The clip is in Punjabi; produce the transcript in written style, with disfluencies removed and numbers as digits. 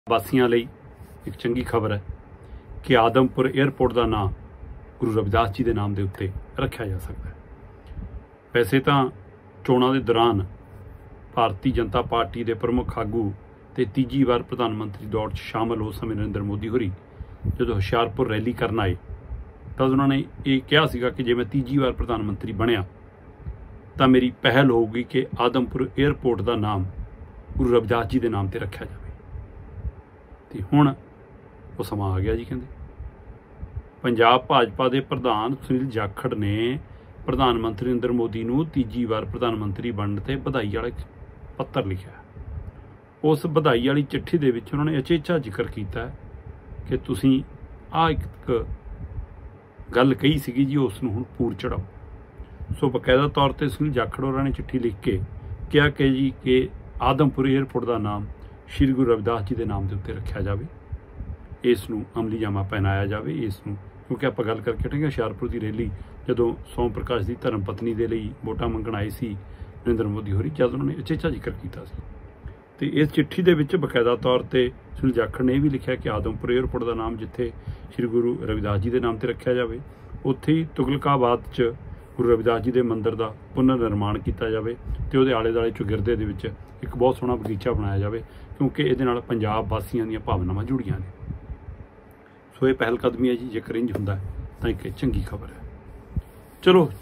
ਵਾਸੀਆਂ ਲਈ ਇੱਕ ਚੰਗੀ ਖਬਰ ਹੈ ਕਿ ਆਦਮਪੁਰ 에ਅਰਪੋਰਟ ਦਾ ਨਾਂ ਗੁਰੂ ਰਵਿਦਾਸ ਜੀ ਦੇ ਨਾਮ ਦੇ ਉੱਤੇ ਰੱਖਿਆ ਜਾ ਸਕਦਾ ਹੈ। ਵੈਸੇ ਤਾਂ ਚੋਣਾਂ ਦੇ ਦੌਰਾਨ ਭਾਰਤੀ ਜਨਤਾ ਪਾਰਟੀ ਦੇ ਪ੍ਰਮੁੱਖ ਆਗੂ ਤੇ ਤੀਜੀ ਵਾਰ ਪ੍ਰਧਾਨ ਮੰਤਰੀ ਦੌੜ 'ਚ ਸ਼ਾਮਲ ਹੋ ਸਮੇਂ ਨਰਿੰਦਰ ਮੋਦੀ ਹੋਰੀ ਜਦੋਂ ਹੁਸ਼ਿਆਰਪੁਰ ਰੈਲੀ ਕਰਨ ਆਏ ਤਾਂ ਉਹਨਾਂ ਨੇ ਇਹ ਕਿਹਾ ਸੀਗਾ ਕਿ ਜੇ ਮੈਂ ਤੀਜੀ ਵਾਰ ਪ੍ਰਧਾਨ ਮੰਤਰੀ ਬਣਿਆ ਤਾਂ ਮੇਰੀ ਪਹਿਲ ਹੋਊਗੀ ਕਿ ਆਦਮਪੁਰ 에ਅਰਪੋਰਟ ਦਾ ਨਾਮ ਗੁਰੂ ਰਵਿਦਾਸ ਜੀ ਦੇ ਨਾਮ ਤੇ ਰੱਖਿਆ ਜਾਵੇ। ਤੇ ਹੁਣ ਉਹ ਸਮਾਂ ਆ ਗਿਆ ਜੀ। ਕਹਿੰਦੇ ਪੰਜਾਬ ਭਾਜਪਾ ਦੇ ਪ੍ਰਧਾਨ ਸੁਨੀਲ ਜਾਖੜ ਨੇ ਪ੍ਰਧਾਨ ਮੰਤਰੀ ਨਰਿੰਦਰ ਮੋਦੀ ਨੂੰ ਤੀਜੀ ਵਾਰ ਪ੍ਰਧਾਨ ਮੰਤਰੀ ਬਣਨ ਤੇ ਵਧਾਈ ਵਾਲਾ ਪੱਤਰ ਲਿਖਿਆ। ਉਸ ਵਧਾਈ ਵਾਲੀ ਚਿੱਠੀ ਦੇ ਵਿੱਚ ਉਹਨਾਂ ਨੇ ਅਚੇਚਾ ਜ਼ਿਕਰ ਕੀਤਾ ਕਿ ਤੁਸੀਂ ਇੱਕ ਗੱਲ ਕਹੀ ਸੀਗੀ ਜੀ, ਉਸ ਨੂੰ ਹੁਣ ਪੂਰ ਚੜਾਓ। ਸੋ ਬਕਾਇਦਾ ਤੌਰ ਤੇ ਸੁਨੀਲ ਜਾਖੜ ਹੋਰਾਂ ਨੇ ਚਿੱਠੀ ਲਿਖ ਕੇ ਕਿਹਾ ਕਿ ਆਦਮਪੁਰ 에ਅਰਪੋਰਟ ਦਾ ਨਾਮ ਸ਼੍ਰੀ ਗੁਰੂ ਰਵਿਦਾਸ ਜੀ ਦੇ ਨਾਮ ਦੇ ਉੱਤੇ ਰੱਖਿਆ ਜਾਵੇ, ਇਸ ਨੂੰ ਅਮਲੀ ਜਾਮਾ ਪਹਿਨਾਇਆ ਜਾਵੇ। ਇਸ ਨੂੰ ਕਿਉਂਕਿ ਆਪਾਂ ਗੱਲ ਕਰਕੇ ਹਟਾਂਗੇ ਹੁਸ਼ਿਆਰਪੁਰ ਦੀ ਰੈਲੀ ਜਦੋਂ ਸੋਮ ਪ੍ਰਕਾਸ਼ ਦੀ ਧਰਮ ਪਤਨੀ ਦੇ ਲਈ ਵੋਟਾਂ ਮੰਗਣ ਆਏ ਸੀ ਨਰਿੰਦਰ ਮੋਦੀ ਹੋਰੀ, ਜਦ ਉਹਨਾਂ ਨੇ ਅਚੇਚਾ ਜ਼ਿਕਰ ਕੀਤਾ ਸੀ। ਤੇ ਇਸ ਚਿੱਠੀ ਦੇ ਵਿੱਚ ਬਕਾਇਦਾ ਤੌਰ ਤੇ ਸੁਨੀਲ ਜਾਖੜ ਨੇ ਇਹ ਵੀ ਲਿਖਿਆ ਕਿ ਆਦਮਪੁਰ 에ਅਰਪੋਰਟ ਦਾ ਨਾਮ ਜਿੱਥੇ ਸ਼੍ਰੀ ਗੁਰੂ ਰਵਿਦਾਸ ਜੀ ਦੇ ਨਾਮ ਤੇ ਰੱਖਿਆ ਜਾਵੇ, ਉੱਥੇ ਹੀ ਤੁਗਲਕਾਬਾਦ 'ਚ ਗੁਰੂ ਰਵਿਦਾਸ ਜੀ ਦੇ ਮੰਦਿਰ ਦਾ ਪੁਨਰ ਨਿਰਮਾਣ ਕੀਤਾ ਜਾਵੇ ਤੇ ਉਹਦੇ ਆਲੇ ਦੁਆਲੇ ਚੌਗਿਰਦੇ ਦੇ ਵਿੱਚ ਇੱਕ ਬਹੁਤ ਸੋਹਣਾ ਬਗੀਚਾ ਬਣਾਇਆ ਜਾਵੇ, ਕਿਉਂਕਿ ਇਹਦੇ ਨਾਲ ਪੰਜਾਬ ਵਾਸੀਆਂ ਦੀਆਂ ਭਾਵਨਾਵਾਂ ਜੁੜੀਆਂ ਨੇ। ਸੋ ਇਹ ਪਹਿਲ ਕਦਮੀ ਹੈ ਜੀ। ਜੇਕਰ ਇੰਝ ਹੁੰਦਾ ਤਾਂ ਇੱਕ ਚੰਗੀ ਖਬਰ ਹੈ। ਚਲੋ।